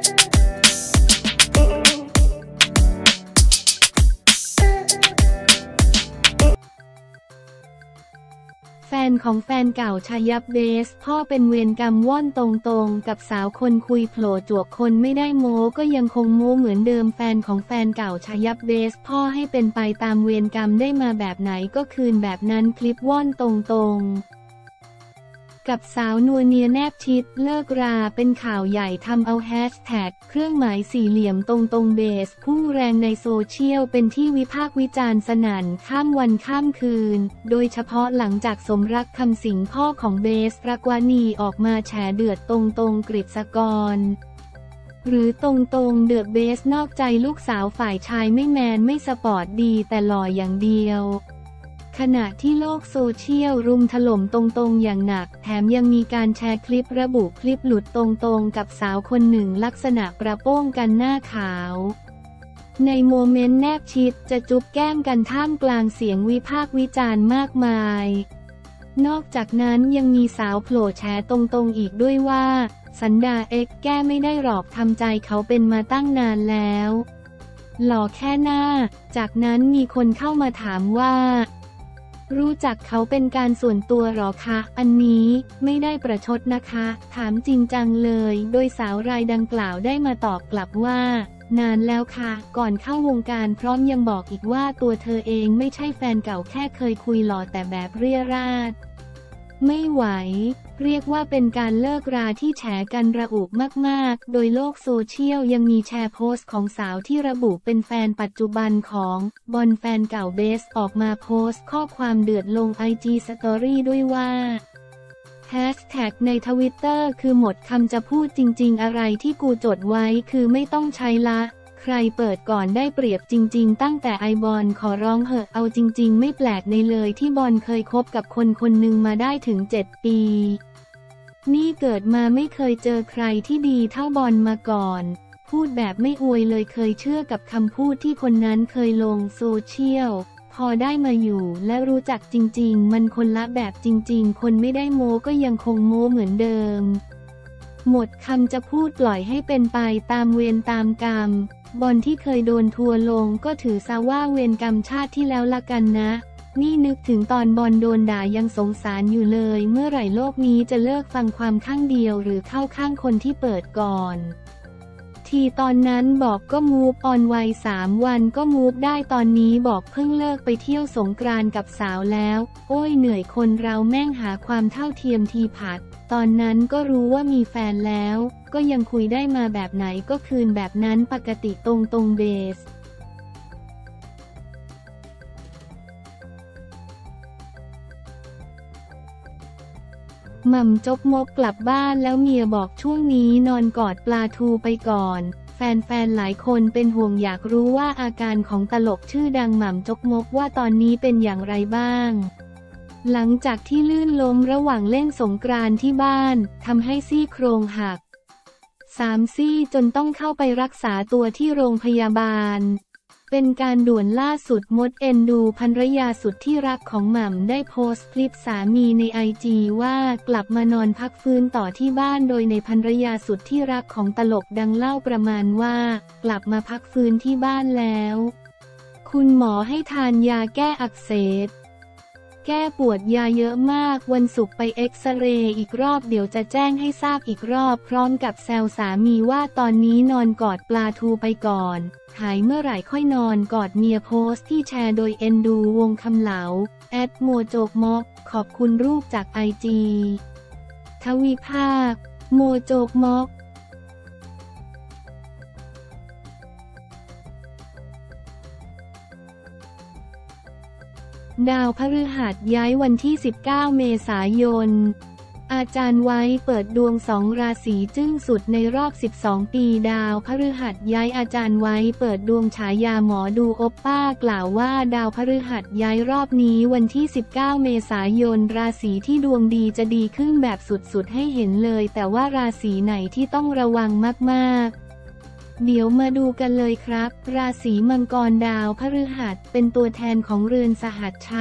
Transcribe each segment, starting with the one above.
แฟนของแฟนเก่าชายับเบสพ่อเป็นเวรกรรมว่อนตรงๆกับสาวคนคุยโผล่จวกคนไม่ได้โม้ก็ยังคงโม้เหมือนเดิมแฟนของแฟนเก่าชายับเบสพ่อให้เป็นไปตามเวรกรรมได้มาแบบไหนก็คืนแบบนั้นคลิปว่อนตรงๆกับสาวนัวเนียแนบชิดเลิกราเป็นข่าวใหญ่ทำเอาแฮชแท็กเครื่องหมายสี่เหลี่ยมตรงเบสพุ่งแรงในโซเชียลเป็นที่วิพากษ์วิจารณ์สนั่นข้ามวันข้ามคืนโดยเฉพาะหลังจากสมรักคำสิงพ่อของเบสรักวานีออกมาแฉเดือดตรงกฤษกรหรือตรงเดือดเบสนอกใจลูกสาวฝ่ายชายไม่แมนไม่สปอร์ตดีแต่หล่ออย่างเดียวขณะที่โลกโซเชียลรุมถล่มตรงอย่างหนักแถมยังมีการแชร์คลิประบุคลิปหลุดตรงกับสาวคนหนึ่งลักษณะกระโป้งกันหน้าขาวในโมเมนต์แนบชิดจะจุ๊บแก้มกันท่ามกลางเสียงวิพากษ์วิจารณ์มากมายนอกจากนั้นยังมีสาวโผล่แฉตรงอีกด้วยว่าสันดาแก้ไม่ได้หรอกทำใจเขาเป็นมาตั้งนานแล้วหล่อแค่หน้าจากนั้นมีคนเข้ามาถามว่ารู้จักเขาเป็นการส่วนตัวหรอคะอันนี้ไม่ได้ประชดนะคะถามจริงจังเลยโดยสาวรายดังกล่าวได้มาตอบกลับว่านานแล้วค่ะก่อนเข้าวงการพร้อมยังบอกอีกว่าตัวเธอเองไม่ใช่แฟนเก่าแค่เคยคุยหล่อแต่แบบเรี่ยราดไม่ไหวเรียกว่าเป็นการเลิกราที่แฉกันระอุมากๆโดยโลกโซเชียลยังมีแชร์โพสต์ของสาวที่ระบุเป็นแฟนปัจจุบันของบอนแฟนเก่าเบสออกมาโพสต์ข้อความเดือดลง IG Story ด้วยว่าแฮชแท็กในทวิตเตอร์คือหมดคำจะพูดจริงๆอะไรที่กูจดไว้คือไม่ต้องใช้ละใครเปิดก่อนได้เปรียบจริงๆตั้งแต่ไอบอลขอร้องเหอะเอาจริงๆไม่แปลกในเลยที่บอลเคยคบกับคนหนึ่งมาได้ถึง7 ปีนี่เกิดมาไม่เคยเจอใครที่ดีเท่าบอลมาก่อนพูดแบบไม่อวยเลยเคยเชื่อกับคำพูดที่คนนั้นเคยลงโซเชียลพอได้มาอยู่และรู้จักจริงๆมันคนละแบบจริงๆคนไม่ได้โม้ก็ยังคงโม้เหมือนเดิมหมดคำจะพูดปล่อยให้เป็นไปตามเวรตามกรรมบอลที่เคยโดนทัวร์ลงก็ถือซะว่าเวรกรรมชาติที่แล้วละกันนะนี่นึกถึงตอนบอลโดนด่ายังสงสารอยู่เลยเมื่อไหร่โลกนี้จะเลิกฟังความข้างเดียวหรือเข้าข้างคนที่เปิดก่อนทีตอนนั้นบอกก็มูฟออนไว3 วันก็มูฟได้ตอนนี้บอกเพิ่งเลิกไปเที่ยวสงกรานต์กับสาวแล้วโอ้ยเหนื่อยคนเราแม่งหาความเท่าเทียมทีผัดตอนนั้นก็รู้ว่ามีแฟนแล้วก็ยังคุยได้มาแบบไหนก็คืนแบบนั้นปกติตรงเบสหม่ำจกมกกลับบ้านแล้วเมียบอกช่วงนี้นอนกอดปลาทูไปก่อนแฟนหลายคนเป็นห่วงอยากรู้ว่าอาการของตลกชื่อดังหม่ำจกมกว่าตอนนี้เป็นอย่างไรบ้างหลังจากที่ลื่นล้มระหว่างเล่นสงกรานต์ที่บ้านทำให้ซี่โครงหัก3 ซี่จนต้องเข้าไปรักษาตัวที่โรงพยาบาลเป็นการด่วนล่าสุดมดเอ็นดูภรรยาสุดที่รักของหม่ำได้โพสต์คลิปสามีในIGว่ากลับมานอนพักฟื้นต่อที่บ้านโดยในภรรยาสุดที่รักของตลกดังเล่าประมาณว่ากลับมาพักฟื้นที่บ้านแล้วคุณหมอให้ทานยาแก้อักเสบแก้ปวดยาเยอะมากวันศุกร์ไปเอ็กซเรย์อีกรอบเดี๋ยวจะแจ้งให้ทราบอีกรอบพร้อมกับแซวสามีว่าตอนนี้นอนกอดปลาทูไปก่อนหายเมื่อไหร่ค่อยนอนกอดเมียโพสต์ที่แชร์โดยเอ็นดูวงคำเหลาโมโจกมอกขอบคุณรูปจาก IG ทวีภาคโมโจกมอกดาวพฤหัสย้ายวันที่19 เมษายนอาจารย์ไว้เปิดดวง2 ราศีจึ้งสุดในรอบ12 ปีดาวพฤหัสย้ายอาจารย์ไว้เปิดดวงฉายาหมอดูโอปป้ากล่าวว่าดาวพฤหัสย้ายรอบนี้วันที่19 เมษายนราศีที่ดวงดีจะดีขึ้นแบบสุดๆให้เห็นเลยแต่ว่าราศีไหนที่ต้องระวังมากๆเดี๋ยวมาดูกันเลยครับราศีมังกรดาวพฤหัสเป็นตัวแทนของเรือนสหัชชะ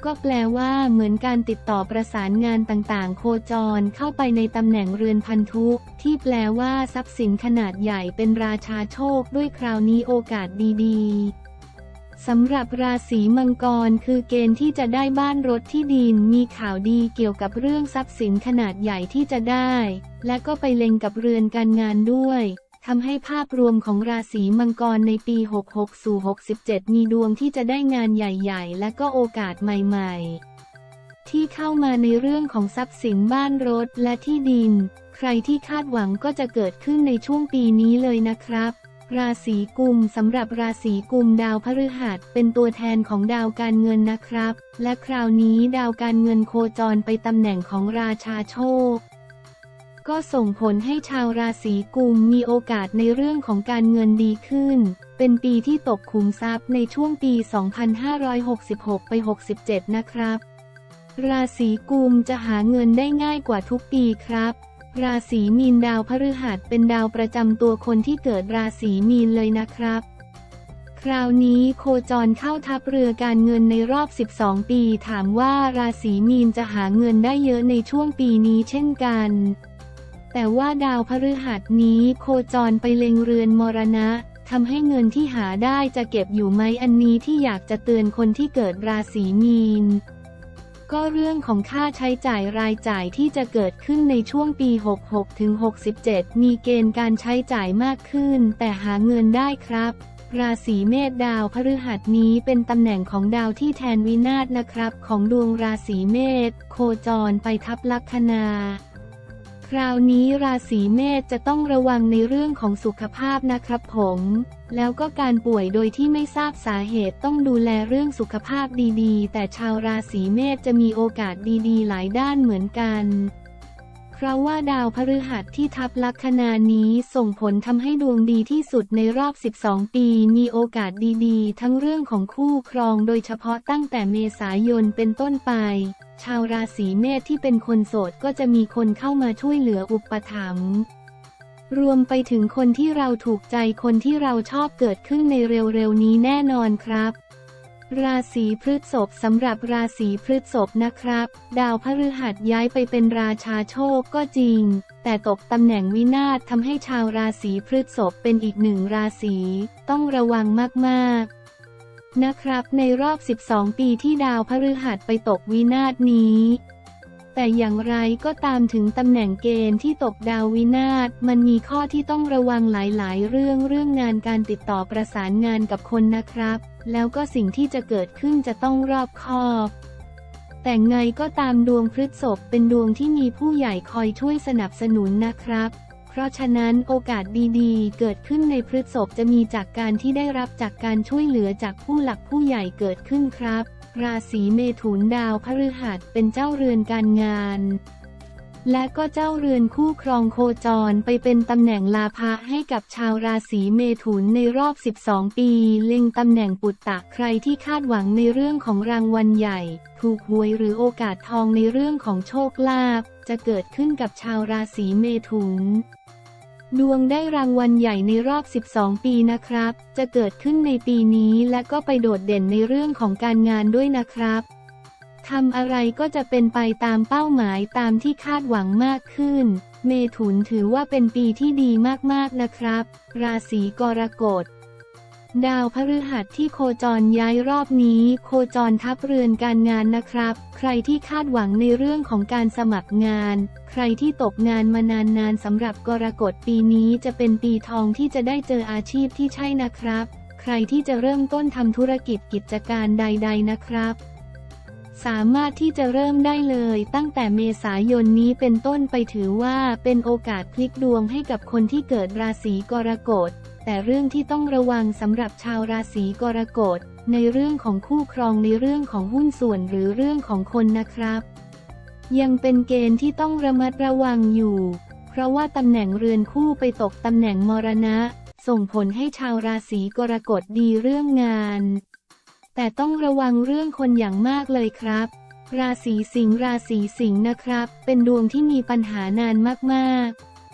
ก็แปลว่าเหมือนการติดต่อประสานงานต่างๆโคจรเข้าไปในตำแหน่งเรือนพันธุที่แปลว่าทรัพย์สินขนาดใหญ่เป็นราชาโชคด้วยคราวนี้โอกาสดีๆสำหรับราศีมังกรคือเกณฑ์ที่จะได้บ้านรถที่ดินมีข่าวดีเกี่ยวกับเรื่องทรัพย์สินขนาดใหญ่ที่จะได้และก็ไปเล็งกับเรือนการงานด้วยทำให้ภาพรวมของราศีมังกรในปี 66 สู่ 67 มีดวงที่จะได้งานใหญ่ๆและก็โอกาสใหม่ๆที่เข้ามาในเรื่องของทรัพย์สินบ้านรถและที่ดินใครที่คาดหวังก็จะเกิดขึ้นในช่วงปีนี้เลยนะครับราศีกุมสำหรับราศีกุมดาวพฤหัสเป็นตัวแทนของดาวการเงินนะครับและคราวนี้ดาวการเงินโคจรไปตำแหน่งของราชาโชคก็ส่งผลให้ชาวราศีกุมมีโอกาสในเรื่องของการเงินดีขึ้นเป็นปีที่ตกขุมทรัพย์ในช่วงปี 2566 ไป 67 นะครับราศีกุมจะหาเงินได้ง่ายกว่าทุกปีครับราศีมีนดาวพฤหัสเป็นดาวประจำตัวคนที่เกิดราศีมีนเลยนะครับคราวนี้โคจรเข้าทับเรือการเงินในรอบ 12 ปีถามว่าราศีมีนจะหาเงินได้เยอะในช่วงปีนี้เช่นกันแต่ว่าดาวพฤหัสนี้โคจรไปเล็งเรือนมรณะทำให้เงินที่หาได้จะเก็บอยู่ไหมอันนี้ที่อยากจะเตือนคนที่เกิดราศีมีนก็เรื่องของค่าใช้จ่ายรายจ่ายที่จะเกิดขึ้นในช่วงปี 66 ถึง 67 มีเกณฑ์การใช้จ่ายมากขึ้นแต่หาเงินได้ครับราศีเมษดาวพฤหัสนี้เป็นตำแหน่งของดาวที่แทนวินาศนะครับของดวงราศีเมษโคจรไปทับลัคนาคราวนี้ราศีเมษจะต้องระวังในเรื่องของสุขภาพนะครับผมแล้วก็การป่วยโดยที่ไม่ทราบสาเหตุต้องดูแลเรื่องสุขภาพดีๆแต่ชาวราศีเมษจะมีโอกาสดีๆหลายด้านเหมือนกันเพราะว่าดาวพฤหัสที่ทับลัคนานี้ส่งผลทำให้ดวงดีที่สุดในรอบ 12 ปีมีโอกาสดีๆทั้งเรื่องของคู่ครองโดยเฉพาะตั้งแต่เมษายนเป็นต้นไปชาวราศีเมษที่เป็นคนโสดก็จะมีคนเข้ามาช่วยเหลืออุปถัมภ์รวมไปถึงคนที่เราถูกใจคนที่เราชอบเกิดขึ้นในเร็วๆนี้แน่นอนครับราศีพฤษภสำหรับราศีพฤษภนะครับดาวพฤหัสย้ายไปเป็นราชาโชคก็จริงแต่ตกตำแหน่งวินาศทำให้ชาวราศีพฤษภเป็นอีกหนึ่งราศีต้องระวังมากๆนะครับในรอบ 12 ปีที่ดาวพฤหัสไปตกวินาศนี้แต่อย่างไรก็ตามถึงตำแหน่งเกณฑ์ที่ตกดาววินาศมันมีข้อที่ต้องระวังหลายๆเรื่องงานการติดต่อประสานงานกับคนนะครับแล้วก็สิ่งที่จะเกิดขึ้นจะต้องรอบคอบแต่ไงก็ตามดวงพฤษภเป็นดวงที่มีผู้ใหญ่คอยช่วยสนับสนุนนะครับเพราะฉะนั้นโอกาสดีๆเกิดขึ้นในพฤษภจะมีจากการที่ได้รับจากการช่วยเหลือจากผู้หลักผู้ใหญ่เกิดขึ้นครับราศีเมถุนดาวพฤหัสเป็นเจ้าเรือนการงานและก็เจ้าเรือนคู่ครองโคจรไปเป็นตำแหน่งลาภะให้กับชาวราศีเมถุนในรอบ 12 ปีเล็งตำแหน่งปุตตะใครที่คาดหวังในเรื่องของรางวัลใหญ่ถูกหวยหรือโอกาสทองในเรื่องของโชคลาภจะเกิดขึ้นกับชาวราศีเมถุนดวงได้รางวัลใหญ่ในรอบ 12 ปีนะครับจะเกิดขึ้นในปีนี้และก็ไปโดดเด่นในเรื่องของการงานด้วยนะครับทำอะไรก็จะเป็นไปตามเป้าหมายตามที่คาดหวังมากขึ้นเมถุนถือว่าเป็นปีที่ดีมากๆนะครับราศีกรกฎดาวพฤหัสที่โคจรย้ายรอบนี้โคจรทับเรือนการงานนะครับใครที่คาดหวังในเรื่องของการสมัครงานใครที่ตกงานมานานสำหรับกรกฎปีนี้จะเป็นปีทองที่จะได้เจออาชีพที่ใช่นะครับใครที่จะเริ่มต้นทำธุรกิจกิจการใดๆนะครับสามารถที่จะเริ่มได้เลยตั้งแต่เมษายนนี้เป็นต้นไปถือว่าเป็นโอกาสพลิกดวงให้กับคนที่เกิดราศีกรกฎแต่เรื่องที่ต้องระวังสำหรับชาวราศีกรกฎในเรื่องของคู่ครองในเรื่องของหุ้นส่วนหรือเรื่องของคนนะครับยังเป็นเกณฑ์ที่ต้องระมัดระวังอยู่เพราะว่าตำแหน่งเรือนคู่ไปตกตำแหน่งมรณะส่งผลให้ชาวราศีกรกฎดีเรื่องงานแต่ต้องระวังเรื่องคนอย่างมากเลยครับราศีสิงห์นะครับเป็นดวงที่มีปัญหานานมากๆ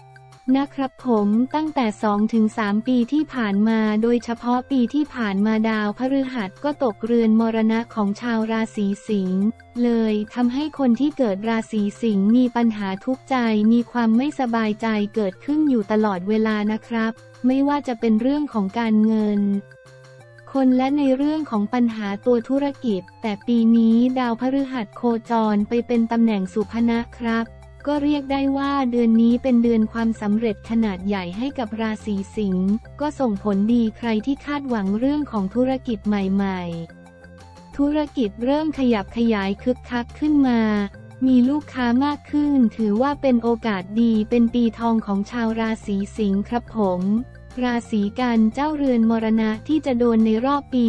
นะครับผมตั้งแต่ 2-3 ปีที่ผ่านมาโดยเฉพาะปีที่ผ่านมาดาวพฤหัสก็ตกเรือนมรณะของชาวราศีสิงห์เลยทำให้คนที่เกิดราศีสิงห์มีปัญหาทุกข์ใจมีความไม่สบายใจเกิดขึ้นอยู่ตลอดเวลานะครับไม่ว่าจะเป็นเรื่องของการเงินคนและในเรื่องของปัญหาตัวธุรกิจแต่ปีนี้ดาวพฤหัสโคจรไปเป็นตำแหน่งสุภนะครับก็เรียกได้ว่าเดือนนี้เป็นเดือนความสำเร็จขนาดใหญ่ให้กับราศีสิงห์ก็ส่งผลดีใครที่คาดหวังเรื่องของธุรกิจใหม่ๆธุรกิจเริ่มขยับขยายคึกคักขึ้นมามีลูกค้ามากขึ้นถือว่าเป็นโอกาสดีเป็นปีทองของชาวราศีสิงห์ครับผมราศีกันเจ้าเรือนมรณะที่จะโดนในรอบปี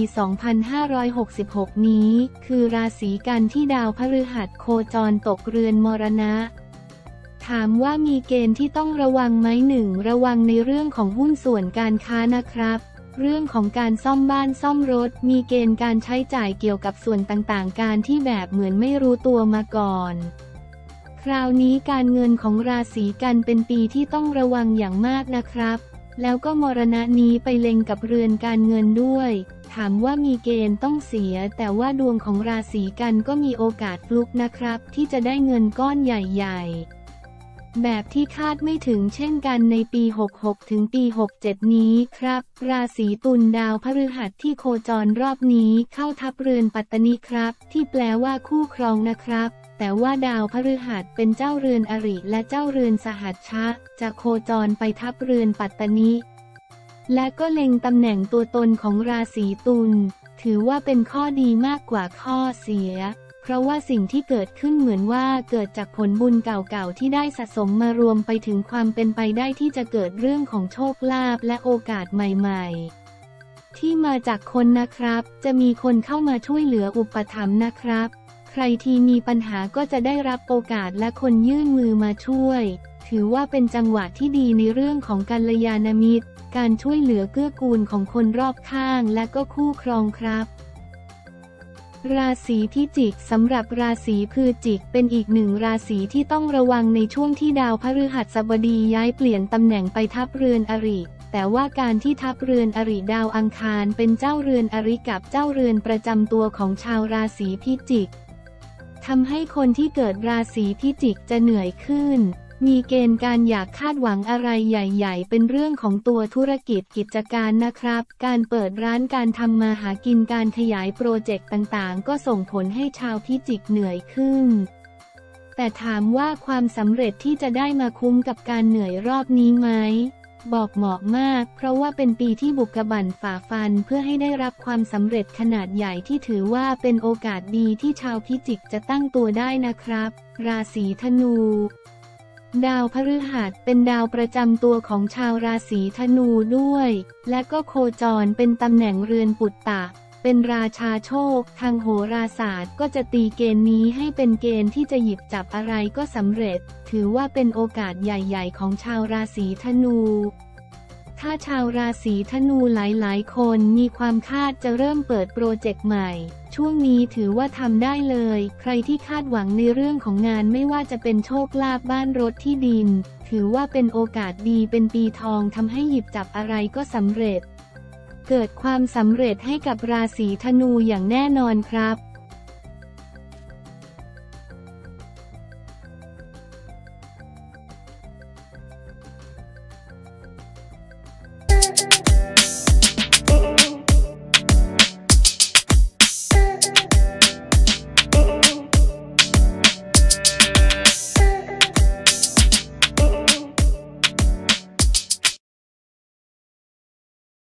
2566 นี้คือราศีกันที่ดาวพฤหัสโคจรตกเรือนมรณะถามว่ามีเกณฑ์ที่ต้องระวังไหม1ระวังในเรื่องของหุ้นส่วนการค้านะครับเรื่องของการซ่อมบ้านซ่อมรถมีเกณฑ์การใช้จ่ายเกี่ยวกับส่วนต่างๆการที่แบบเหมือนไม่รู้ตัวมาก่อนคราวนี้การเงินของราศีกันเป็นปีที่ต้องระวังอย่างมากนะครับแล้วก็มรณะนี้ไปเล็งกับเรือนการเงินด้วยถามว่ามีเกณฑ์ต้องเสียแต่ว่าดวงของราศีกันก็มีโอกาสฟลุกนะครับที่จะได้เงินก้อนใหญ่ๆแบบที่คาดไม่ถึงเช่นกันในปี 66 ถึงปี 67 นี้ครับราศีตุลดาวพฤหัสที่โคจรรอบนี้เข้าทับเรือนปัตตนิครับที่แปลว่าคู่ครองนะครับแต่ว่าดาวพฤหัสเป็นเจ้าเรือนอริและเจ้าเรือนสหัชชะจะโคจรไปทับเรือนปัตตนิและก็เล็งตำแหน่งตัวตนของราศีตุลถือว่าเป็นข้อดีมากกว่าข้อเสียเพราะว่าสิ่งที่เกิดขึ้นเหมือนว่าเกิดจากผลบุญเก่าๆที่ได้สะสมมารวมไปถึงความเป็นไปได้ที่จะเกิดเรื่องของโชคลาภและโอกาสใหม่ๆที่มาจากคนนะครับจะมีคนเข้ามาช่วยเหลืออุปถัมภ์นะครับใครที่มีปัญหาก็จะได้รับโอกาสและคนยื่นมือมาช่วยถือว่าเป็นจังหวะที่ดีในเรื่องของกัลยาณมิตรการช่วยเหลือเกื้อกูลของคนรอบข้างและก็คู่ครองครับราศีพิจิกสำหรับราศีพฤศจิกเป็นอีกหนึ่งราศีที่ต้องระวังในช่วงที่ดาวพฤหัสบดีย้ายเปลี่ยนตำแหน่งไปทับเรือนอริแต่ว่าการที่ทับเรือนอริดาวอังคารเป็นเจ้าเรือนอริกับเจ้าเรือนประจำตัวของชาวราศีพิจิกทำให้คนที่เกิดราศีพิจิกจะเหนื่อยขึ้นมีเกณฑ์การอยากคาดหวังอะไรใหญ่ๆเป็นเรื่องของตัวธุรกิจกิจการนะครับการเปิดร้านการทำมาหากินการขยายโปรเจกต์ต่างๆก็ส่งผลให้ชาวพิจิกเหนื่อยขึ้นแต่ถามว่าความสำเร็จที่จะได้มาคุ้มกับการเหนื่อยรอบนี้ไหมบอกเหมาะมากเพราะว่าเป็นปีที่บุกบั่นฝ่าฟันเพื่อให้ได้รับความสำเร็จขนาดใหญ่ที่ถือว่าเป็นโอกาสดีที่ชาวพิจิกจะตั้งตัวได้นะครับราศีธนูดาวพฤหัสเป็นดาวประจำตัวของชาวราศีธนูด้วยและก็โคจรเป็นตำแหน่งเรือนปุตตะเป็นราชาโชคทางโหราศาสตร์ก็จะตีเกณฑ์นี้ให้เป็นเกณฑ์ที่จะหยิบจับอะไรก็สำเร็จถือว่าเป็นโอกาสใหญ่ๆของชาวราศีธนูถ้าชาวราศีธนูหลายๆคนมีความคาดจะเริ่มเปิดโปรเจกต์ใหม่ช่วงนี้ถือว่าทำได้เลยใครที่คาดหวังในเรื่องของงานไม่ว่าจะเป็นโชคลาภบ้านรถที่ดินถือว่าเป็นโอกาสดีเป็นปีทองทำให้หยิบจับอะไรก็สำเร็จเกิดความสำเร็จให้กับราศีธนูอย่างแน่นอนครับ